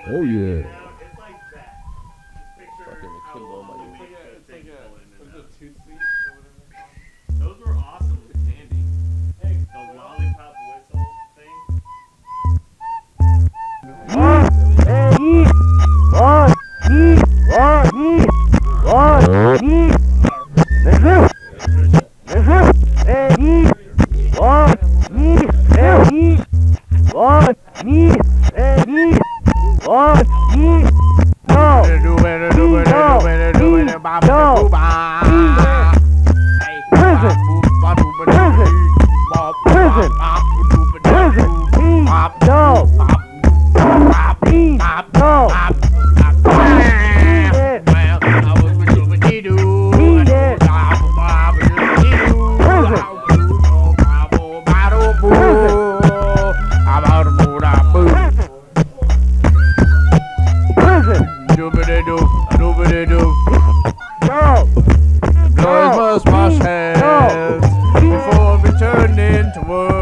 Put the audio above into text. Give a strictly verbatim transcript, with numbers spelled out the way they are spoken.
Oh yeah. It's like that. Just picture Fucking how akimbo, my long dude. we It's like a, could it's like take a, pulling in what's and it, out. two seats or whatever they're called. Those were awesome candy. Hey, The lollipop whistle thing. Boys must wash hands before returning to work.